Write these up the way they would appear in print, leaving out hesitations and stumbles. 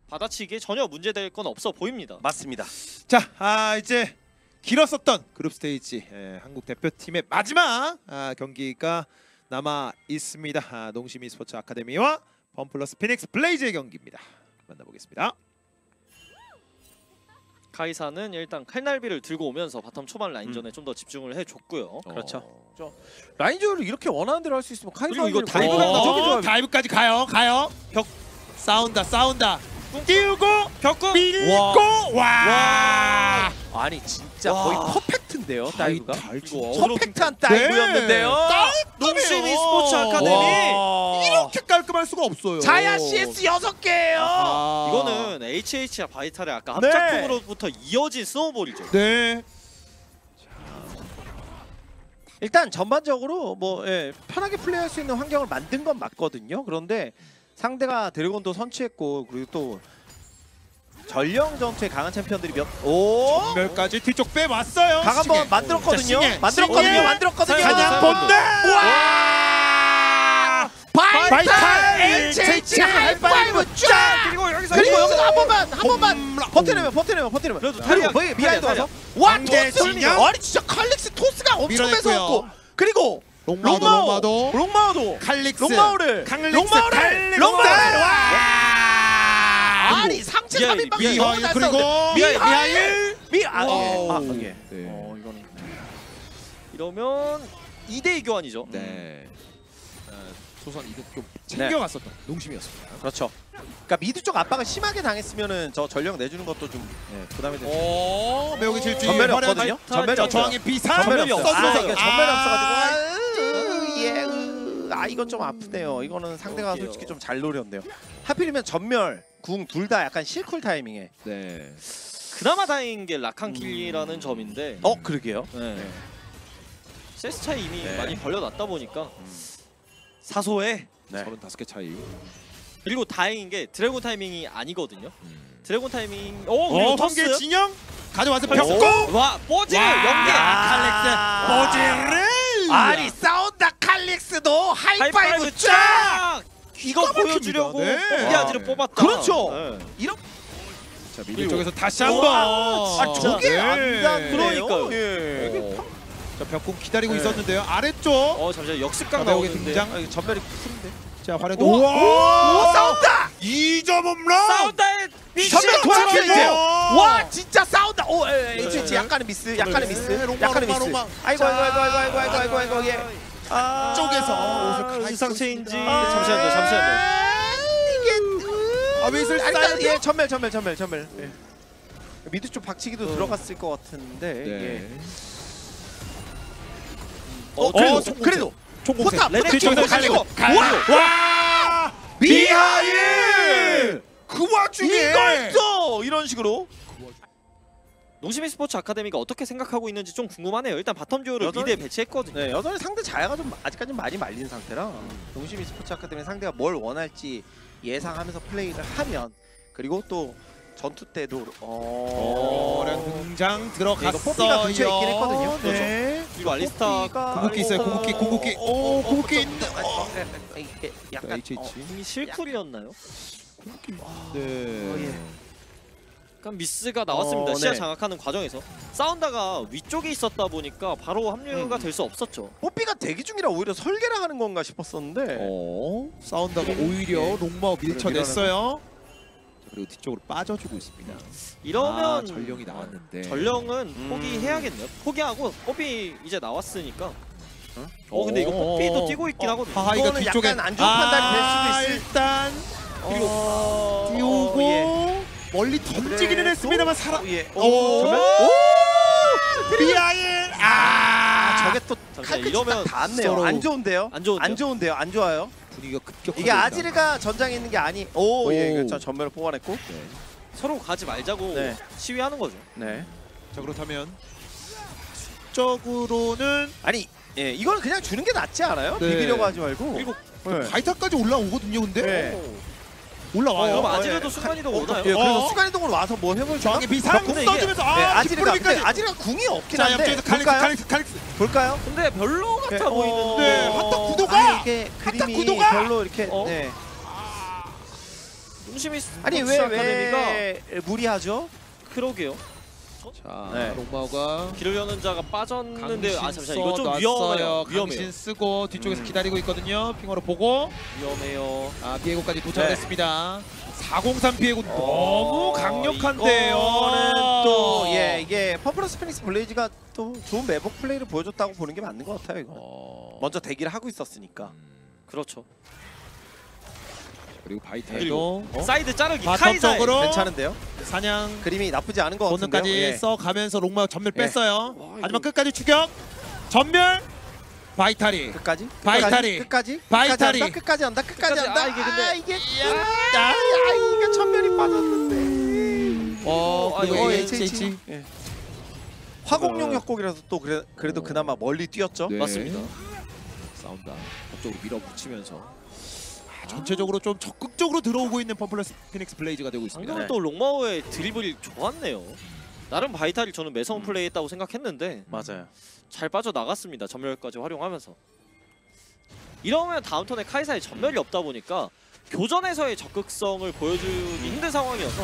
받아치기에 전혀 문제될 건 없어 보입니다. 맞습니다. 자, 이제 길었었던 그룹 스테이지 한국 대표팀의 마지막 경기가 남아 있습니다. 농심 e스포츠 아카데미와 펀플러스 피닉스 블레이즈의 경기입니다. 만나보겠습니다. 카이사는 일단 칼날비를 들고 오면서 바텀 초반 라인전에 좀 더 집중을 해줬고요. 그렇죠. 라인전을 이렇게 원하는 대로 할 수 있으면 카이사 그리고 이거 다이브가 저기 좋아요. 다이브까지 가요. 벽 싸운다. 띄우고 벽구 밀고 와. 아니 진짜 와. 거의 퍼펙트인데요. 다이브가. 이거 퍼펙트한 다이브였는데요. 농심 e스포츠 아카데미 와. 이렇게 깔끔할 수가 없어요. 자야 CS 6개예요. 이거는 HH와 바이탈의 아까 네. 합작품으로부터 이어진 스노우볼이죠. 네. 일단 전반적으로 뭐 편하게 플레이할 수 있는 환경을 만든 건 맞거든요. 그런데 상대가 드래곤도 선취했고 그리고 또 전령 전투에 강한 챔피언들이 전멸까지 뒤쪽 빼왔어요. 각 한번 만들었거든요. 자, 만들었거든요. 사냥 본다. 와! 바이탈 HH 하이파이브 쫙! 그리고 여기서 한 번만 버텨내면 그래도 그리고 타이어 미아이도 와서 와 황제 토스! 진영? 아니 진짜 칼릭스 토스가 엄청 밀어냈고요. 매서웠고 그리고 롱마오도 칼릭스 롱마오를 와! 아니 상체 3인방이 미하일 그리고 미하일 미하일 이거는 이러면 2대2 교환이죠. 네. 소선 이득 좀 챙겨갔었던 농심이었습니다. 그렇죠. 그러니까 미드 쪽 압박을 심하게 당했으면은 저 전력 내주는 것도 좀 부담이 되죠. 오, 매우기 질주 전멸이 없거든요. 전멸이 없어요. 저항의 비상. 전멸이 없어. 써주면서 이게 전멸이 없어가지고 이건 좀 아프네요. 이거는 상대가 그러게요. 솔직히 좀 잘 노렸네요. 하필이면 전멸, 궁 둘 다 약간 실쿨 타이밍에. 네. 그나마 다행인 게 라칸 킬이라는 점인데 그러게요. 네. 세스 차이 이미 네. 많이 벌려놨다 보니까 사소해. 네. 35개 차이. 그리고 다행인 게 드래곤 타이밍이 아니거든요. 드래곤 타이밍 그리고 토스 통계 진영 가져와서 벽고 벽고. 와 뽀지 연계 칼렉스. 아니 싸운다 칼릭스도 하이파이브 쫙! 이거 보여주려고 네. 뽕디아지를 뽑았다. 그렇죠. 네. 이런 자, 미드 쪽에서 다시 한번. 저게 네. 안 닿네요. 그러니까요. 예. 자, 벽공 기다리고 네. 있었는데요. 아래쪽. 잠시만 역습각 매우기 나오는데 등장. 전멸이 푸른데. 자, 화려도. 오 싸운다! 2점 홈런. 싸운다에 전멸 도와줘야 돼요. 와, 와 진짜 싸운다. HH 약간의 미스. 약간의 미스. 아이고 예. 쪽에서 의상 체인지 잠시만요. 웨이슬 일단 예 전멸. 예. 미드 쪽 박치기도 들어갔을 것 같은데. 네. 그래도 총공세. 포탑 뒤쪽에서 가지고 와! 미하일 그 와중에 이걸 또 이런 식으로 농심 e스포츠 아카데미가 어떻게 생각하고 있는지 좀 궁금하네요. 일단 바텀 듀오를 여전히- 미드에 배치했거든요. 네 여전히 상대 자야가 좀 아직까지 많이 말린 상태라 농심 e스포츠 아카데미 상대가 뭘 원할지 예상하면서 플레이를 하면 그리고 또 전투 때도 어련 등장 들어갔어요. 이거 뽀삐가 근처에 있긴 했거든요. 네. 그리고 알리스타 궁극기 있어요. 궁극기. 오, 궁극기 있는. 이게 약간 HH. 이미 실쿨이었나요? 네. 약간 미스가 나왔습니다. 시야 네. 장악하는 과정에서 싸운다가 위쪽에 있었다 보니까 바로 합류가 될 수 없었죠. 뽀삐가 대기 중이라 오히려 설계를 하는 건가 싶었었는데 싸운다가 오히려 롱마우 밀쳐냈어요. 그리고 뒤쪽으로 빠져주고 있습니다. 이러면 전령이 나왔는데. 전령은 포기해야겠네요. 포기하고 뽀삐 이제 나왔으니까. 근데 이거 뽀삐도 뛰고 있긴 하거든요. 하하이가 이거는 뒤쪽에 약간 안 좋은 판단이 될 수도 있을 일단 그리고 띄우고 예. 멀리 던지기는 했습니다만 살아. 예. 오! 전멸? 미하일. 저게 또 잠시만요. 칼끝이 이러면 딱 닿았네요. 서로 안 좋은데요? 안 좋은데요? 안 좋아요. 분위기가 급격하게. 이게 아지르가 전장에 있는 게 아니. 예, 오. 이거 전멸을 뽑아냈고. 서로 가지 말자고 네. 시위하는 거죠. 네. 자, 그렇다면 적으로는 아니, 예, 이거는 그냥 주는 게 낫지 않아요? 네. 비비려고 하지 말고. 그리고 네. 바이타까지 올라오거든요. 근데 네. 올라와요. 그럼 아지르도 순간이동 오나요? 예, 그래서 순간이동으로 와서 뭐 해볼 저항의 비상 근데 써주면서 네, 아지르가 뒷부르기까지. 아지르가 궁이 없긴 자, 한데. 옆쪽에서 볼까요? 칼릭스. 볼까요? 근데 별로 같아 네, 보이는데. 네, 핫도그 구도가! 아니, 이게 그림이 구도가! 별로 이렇게 어? 네. 농심이 아니 스포츠 아카데미가 왜 무리하죠? 그러게요. 자, 네. 롱마우가 길을 여는 자가 빠졌는데 강신 잠시만 이거 좀 놨어요. 위험해요. 강신 쓰고 뒤쪽에서 기다리고 있거든요. 핑어로 보고 위험해요. 비에고까지 도착을 네. 했습니다. 403 비에고 너무 강력한데요. 이거는 또 이게 퍼플러스 피닉스 블레이즈가 또 좋은 매복 플레이를 보여줬다고 보는 게 맞는 것 같아요. 이거 먼저 대기를 하고 있었으니까. 그렇죠. 그리고 바이탈도 그리고 사이드 자르기 바텀 카이사의 쪽으로 괜찮은데요? 사냥 그림이 나쁘지 않은 것 같은데요. 본능까지 예. 써가면서 롱마우 전멸 예. 뺐어요. 와, 하지만 이거- 끝까지 추격 바이탈이 끝까지? 바이탈이. 끝까지? 바이탈이. 끝까지 한다. 끝까지 끝까지. 한다. 아, 이게 근데- 이게 야. 이게 천멸이 빠졌는데. 그리고 이거 HH 예. 화공용 협곡이라서 또 그래도 그나마 멀리 뛰었죠. 네. 맞습니다. 싸운다. 법적으로 밀어붙이면서 전체적으로 좀 적극적으로 들어오고 있는 펌플러스 피닉스 블레이즈가 되고 있습니다. 방금 네. 또 롱마우의 드리블이 좋았네요. 나름 바이탈이 저는 매서운 플레이했다고 생각했는데 맞아요. 잘 빠져나갔습니다. 전멸까지 활용하면서. 이러면 다음 턴에 카이사의 전멸이 없다 보니까 교전에서의 적극성을 보여주기 힘든 상황이어서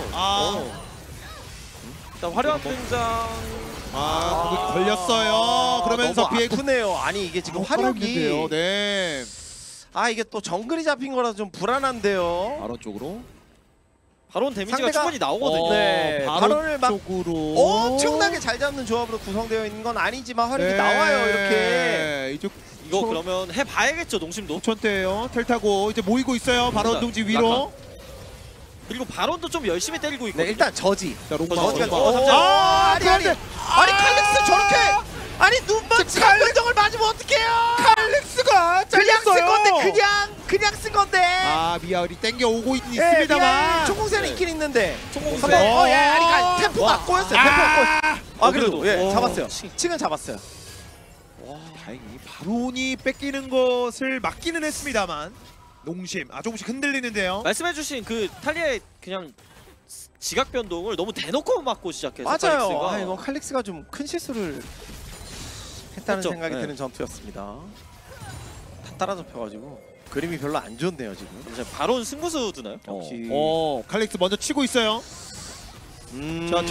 일단 화려한 등장 거기 걸렸어요. 그러면서 너무 비에고 아프네요. 아니 이게 지금 화력이 네. 이게 또 정글이 잡힌 거라서 좀 불안한데요. 바로 쪽으로 바론 데미지가 상대가- 충분히 나오거든요. 네, 바로 바론을 막 쪽으로 엄청나게 잘 잡는 조합으로 구성되어 있는 건 아니지만 화력이 나와요. 이렇게. 이쪽 이거 서로- 그러면 해봐야겠죠. 농심도. 5천대예요. 텔 타고 이제 모이고 있어요. 바로 일단 동지 위로. 그리고 바론도 좀 열심히 때리고 네, 있거든요. 일단 저지. 자, 롱마 저지가 롱마. 오, 아니 칼렉스 저렇게 아니 눈만 칼렉정을 맞으면 어떡해요? 칼렉스가 그냥 쓴 잘렸어요. 건데 그냥 쓴 건데. 미아울이 땡겨 오고 예, 있습니다만. 총공세는 있긴 있는데. 총공세. 한번 아니 템포가 꼬였어요. 템포가 꼬였어요. 그래도 그래도. 잡았어요. 치. 층은 잡았어요. 다행히 바론이 뺏기는 것을 막기는 했습니다만 농심 조금씩 흔들리는데요. 말씀해주신 그 탈리아의 그냥 지각 변동을 너무 대놓고 맞고 시작해서 맞아요. 칼릭스가. 이거 칼릭스가 좀 큰 실수를 했다는 했죠. 생각이 네. 드는 전투였습니다. 다 따라잡혀가지고 그림이 별로 안 좋네요 지금. 이제 바론 승부수 두나요? 역시. 칼렉스 먼저 치고 있어요. 자,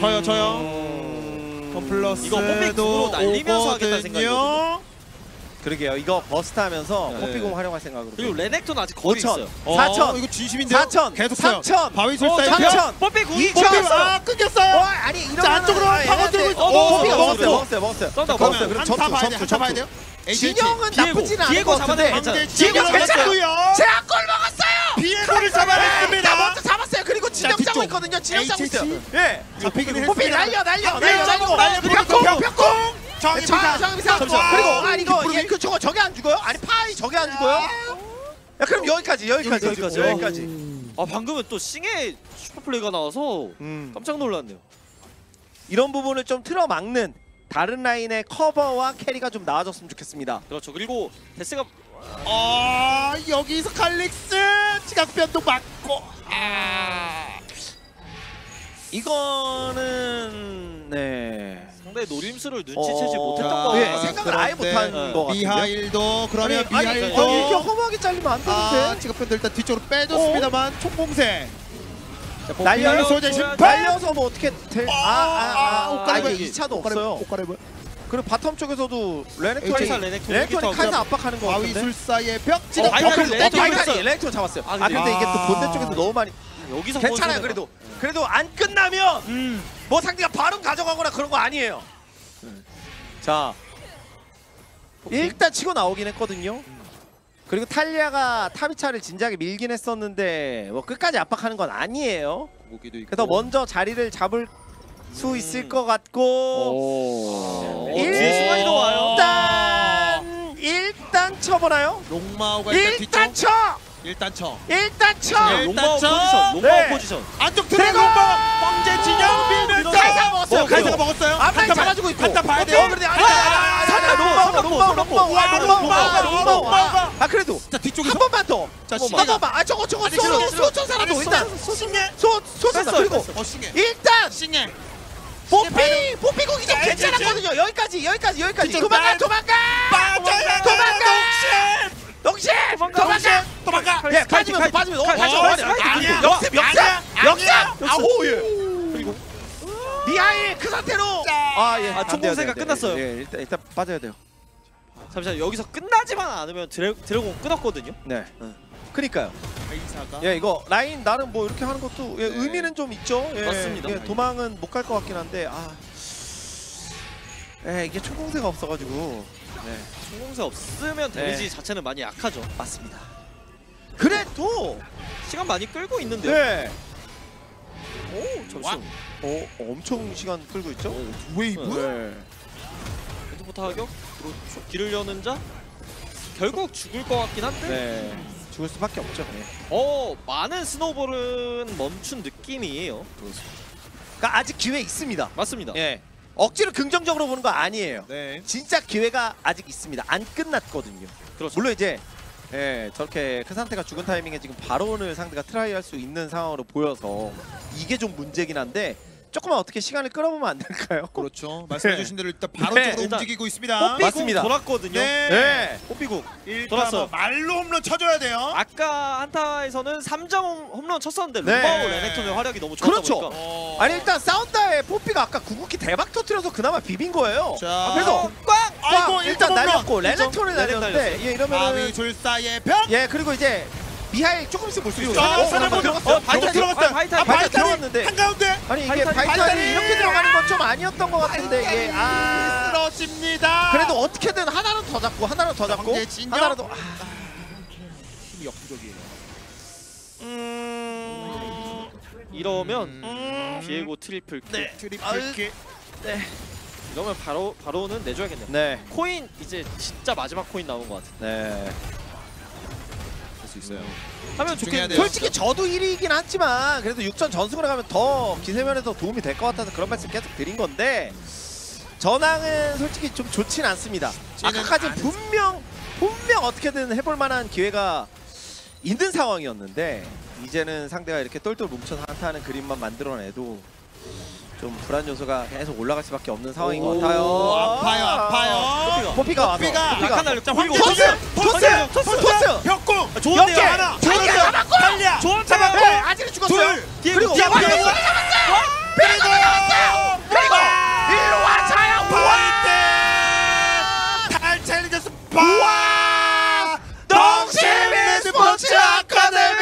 저요. 컴플러스도 이거 뽀삐공으로 날리면서 하겠다는 생각이거든요. 그러게요. 이거 버스트하면서 네. 뽀삐공 활용할 생각으로. 그리고 레넥톤 아직 거리 5천, 있어요. 4천, 이거 진심인데요? 4천, 계속 3천, 바위술사의 3천, 뽀삐 공이 2천. 끊겼어요. 아니 이런 자, 안쪽으로 파고 들고 있어. 뽀삐가 먹었어요. 먹었어요. 썬더 먹었어요. 먹었어요. 그럼 한타 봐야 돼. 한타 봐야 점프. 돼요. 진영은 디에고, 나쁘진 않은 디에고 것 같은데. 잡아내면 괜찮아요. 디에고 괜찮아요. 제가 골 먹었어요. 비에고를 자, 잡아냈습니다. 먼저 잡았어요. 그리고 진영 뒤쪽. 짜고 있거든요. 진영 짜고 있어요. HH. 예. 잡히기는 뽀삐 했습니다. 날려. 벽공. 자, 정비사. 그리고 이거 저게 안 죽어요? 아니 파이 저게 안 죽어요? 야 그럼 여기까지. 아 방금은 또 싱의 슈퍼플레이가 나와서 깜짝 놀랐네요. 이런 부분을 좀 틀어막는 다른 라인의 커버와 캐리가 좀 나아졌으면 좋겠습니다. 그렇죠. 그리고 데스가 여기서 칼렉스 지각 변동 맞고. 이거는 네. 상대의 노림수를 눈치채지 못했던 자, 것 같아요. 생각을 아예 못한 것 같은데요? 미하일도 그러면 아니 미하일도 이렇게 허무하게 잘리면 안 되는데. 지각 변동 일단 뒤쪽으로 빼줬습니다만 총공세. 날려요? 소재 심판. 날려서 뭐 어떻게 될? 옷 갈아입어요. 이게 2차도 없어요. 옷 갈아입어요. 그리고 바텀 쪽에서도 카이사 레넥톤 카이사 압박하는 거 같은데. 바위술사의 벽 지각 바위탈이 변동. 레넥톤 바위탈이 레넥톤 잡았어요. 아, 근데 이게 또 본대 쪽에서 너무 많이 여기서 괜찮아요. 보여주는 그래도 안 끝나면 뭐 상대가 바로 가져가거나 그런 거 아니에요. 자 일단 치고 나오긴 했거든요. 그리고 탈리아가 타비차를 진작에 밀긴 했었는데 뭐 끝까지 압박하는 건 아니에요. 그래서 먼저 자리를 잡을 수 있을 것 같고 뒤에 순간이도 와요. 일단 쳐보나요? 롱마우가 일단 일단 뒤쪽. 쳐! 일단 쳐. 일단 쳐! 롱마우 쳐. 포지션. 롱마우 네. 포지션. 안쪽 들어가 롱마우. 황제 진영 밀면서. 카이사 먹었어요. 카이사가 먹었어요. 앞라인 잡아주고 있고. 한타 봐야 돼요. 그런데 롱마우가 그래도 자 뒤쪽에서. 한 번만 더. 자 한 신예가. 번만. 저거 아니, 싫어. 소천사라도 일단 신예. 소천사 그리고 신예. 일단 신예. 뽀삐국이 좀 괜찮았거든요. 여기까지. 뒤쪽으로 도망가. 빠져야 농심! 도망가! 도망가. 예, 빠지면서 빠지면서 아니야. 역습 아니야. 아호 예. 그리고 미하일 그 상태로 예. 총공세가 안 돼요. 끝났어요. 예, 일단 빠져야 돼요. 잠시만 여기서 끝나지만 않으면 드래곤 끊었거든요. 네. 응. 그니까요. 카이사가 예, 이거 라인 나름 뭐 이렇게 하는 것도 예, 네. 의미는 좀 있죠. 예, 맞습니다. 예, 도망은 못 갈 것 같긴 한데 이게 총공세가 없어가지고. 네, 총공세 없으면 데미지 자체는 많이 약하죠. 맞습니다. 그래도 시간 많이 끌고 있는데요. 네. 오 잠시만. 엄청 시간 끌고 있죠. 두 웨이브. 네. 엔트포 타격 그리고 길을 여는 자 결국 죽을 것 같긴 한데. 네. 죽을 수밖에 없죠. 네. 많은 스노볼은 멈춘 느낌이에요. 그러니까 아직 기회 있습니다. 맞습니다. 예. 억지로 긍정적으로 보는 거 아니에요. 네. 진짜 기회가 아직 있습니다. 안 끝났거든요. 그렇죠. 물론 이제 저렇게 그 상태가 죽은 타이밍에 지금 바론을 상대가 트라이할 수 있는 상황으로 보여서 이게 좀 문제긴 한데 조금만 어떻게 시간을 끌어보면 안 될까요? 그렇죠. 말씀해주신 대로 일단 바로 네, 쪽으로 일단 움직이고 있습니다. 뽀삐국 맞습니다. 돌았거든요. 네. 네. 뽀삐국. 일단 돌았어요. 뭐 말로 홈런 쳐줘야 돼요. 아까 한타에서는 3점 홈런 쳤었는데 네. 루바오 레넥톤의 활약이 너무 좋았다 그렇죠. 보니까 아니 일단 싸운다에 뽀삐가 아까 궁극기 대박 터뜨려서 그나마 비빈 거예요. 자, 그래서 꽝! 아이고 일단 홈런. 날렸고 일점. 레넥톤을 레넥 날렸는데 날렸어요. 예 이러면은 바위 줄사의 벽. 예 그리고 이제 미하일 조금 있으면 볼 수 있어요. 사람 들어갔어요. 바이탈 들어갔어요. 바이탈 바이탈 들어갔는데. 한가운데 아니 이게 바이탈이- 바이탈이 이렇게 들어가는 건 좀 아니었던 것 같은데 이게 쓰러집니다. 그래도 어떻게든 하나는 더 잡고 하나는 더 잡고 황제 진영. 하나는 더 힘이 역부족이에요. 이러면 비에고 트리플 킬. 네. 트리플 이러면 바로는 내줘야겠네요. 네. 코인 이제 진짜 마지막 코인 나온 것 같아. 네. 할수 있어요. 하면 집중해야 좋겠는데. 돼요. 솔직히 저도 1위이긴 하지만 그래도 6전 전승으로 가면 더 기세면에서 도움이 될 것 같아서 그런 말씀 계속 드린 건데 전황은 솔직히 좀 좋진 않습니다. 아까까지 안 분명 어떻게든 해볼 만한 기회가 있는 상황이었는데 이제는 상대가 이렇게 똘똘 뭉쳐서 한타하는 그림만 만들어내도 좀 불안 요소가 계속 올라갈 수밖에 없는 상황인 것 같아요. 아파요. 포피가 와서 약간 날려. 자, 그리고 황제 진영. 토스! 벽공. 좋은데요. 몇 개! 하나. 달려! 잡았고. 달려. 좋은 잡았고! 잡았고. 아직은 죽었어요. 뒤에 그리고 뒤에 완전히 뒤에 그리고 그리고 이리 와 자야 파이팅! 달 챌린저스 우와! 동시민 스포츠 아카데미!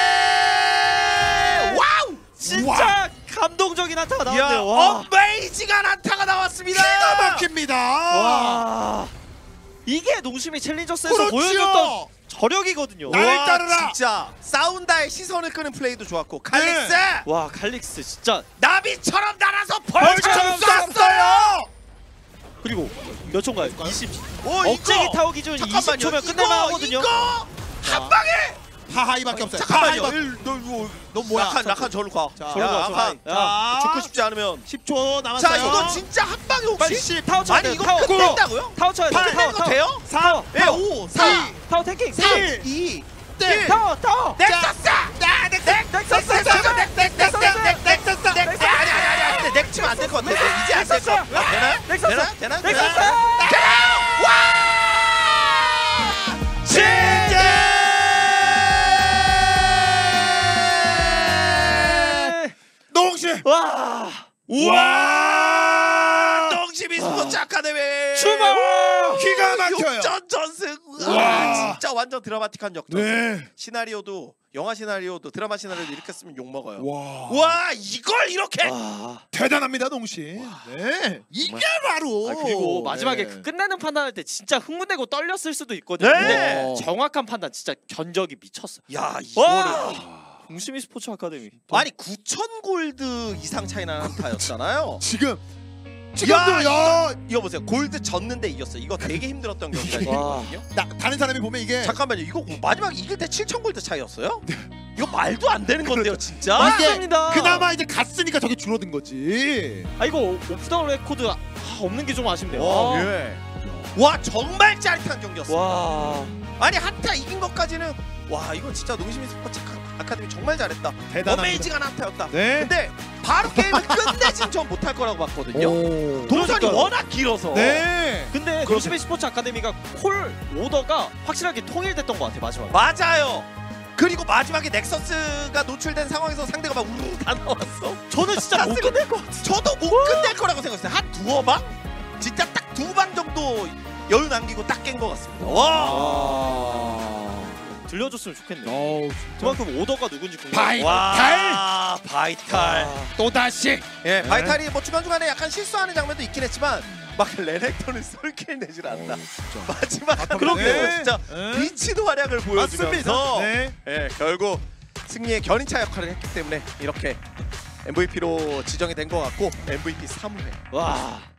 와우! 진짜 감동적인 한타가 야, 나왔네요. 와. 어메이징한 한타가 나왔습니다. 기가 막힙니다. 와. 이게 농심이 챌린저스에서 그렇죠. 보여줬던 저력이거든요. 날 와, 따르라. 진짜 싸운다의 시선을 끄는 플레이도 좋았고 칼릭스 와 칼릭스 진짜. 나비처럼 날아서 벌처럼 벌처럼 쐈어요. 그리고 몇 초인가요? 20. 오, 억제기 이거 타워 기준 잠깐만요. 20초면 끝낼만 하거든요. 이거 한 방에 하하이밖에 없어요. 잠깐만요. 하하이밖에. 너 뭐야? 라칸 절로 가. 자, 절로 가, 야, 절로 라칸. 가. 야, 죽고 싶지 않으면 10초 남았어요. 자, 이거 진짜 한 방에 혹시 80. 타워 쳐야 아니 돼요. 이거 타워. 끝낸다고요? 타워 쳐야 돼. 끝내는 거 돼요? 4, 예, 5, 4, 타워 탱킹. 3, 2, 1. 타워. 넥서스! 넥서스. 넥서스! 아니. 넥 치면 안 될 것 같아. 이제 안 될 것 같아. 되나? 넥서스. 되나? 넥서스. 와! 농심. 와. 우와. 농심이 스포츠 아카데미 출발! 기가 막혀요. 역전 전승. 와. 와, 진짜 완전 드라마틱한 역전. 네. 시나리오도 영화 시나리오도 드라마 시나리오도 이렇게 쓰면 욕 먹어요. 와. 와, 이걸 이렇게. 와. 대단합니다, 농심. 네. 이게 바로. 그리고 마지막에 네. 그 끝내는 판단할 때 진짜 흥분되고 떨렸을 수도 있거든요. 네. 근데 정확한 판단 진짜 견적이 미쳤어. 야, 이거를. 동심이 스포츠 아카데미. 아니 9,000 골드 이상 차이 나는 한타였잖아요. 지금도 이거 보세요. 골드 졌는데 이겼어. 이거 되게 힘들었던 경기거든요. 다른 사람이 보면 이게 잠깐만요. 이거 마지막 이길 때 7,000 골드 차이였어요? 이거 말도 안 되는 건데요, 진짜. 맞습니다. 그나마 이제 갔으니까 저게 줄어든 거지. 아 이거 오프다운 레코드 없는 게 좀 아쉽네요. 와, 예. 와, 정말 짜릿한 경기였어. 와. 아니 한타 이긴 것까지는 와, 이거 진짜 농심이 스포츠 아카데미 정말 잘했다. 대단합니다. 어메이징한 한타였다. 네. 근데 바로 게임을 끝내진 전 못할 거라고 봤거든요. 오. 동선이 그러니까요. 워낙 길어서. 네. 근데 그로스베이 스포츠 아카데미가 콜 오더가 확실하게 통일됐던 것 같아 마지막에. 맞아요. 그리고 마지막에 넥서스가 노출된 상황에서 상대가 막 우르르 다 나왔어. 저는 진짜 못 끝낼 것 같아. 저도 못 끝낼 거라고 생각했어요. 한 두어 방? 진짜 딱 두 방 정도 여유 남기고 딱 깬 것 같습니다. 와. 들려줬으면 좋겠네. 어우, 그만큼 오더가 누군지 궁금해. 바이- 와, 바이탈. 또 다시. 예, 바이탈이 뭐 중간중간에 약간 실수하는 장면도 있긴 했지만 막 레넥톤을 쏠킬 내질 않다. 진짜. 마지막 그러게요. 그렇게 진짜 네. 미치도 활약을 보여주면서 네. 예, 결국 승리의 견인차 역할을 했기 때문에 이렇게 MVP로 지정이 된 것 같고 MVP 3회. 와.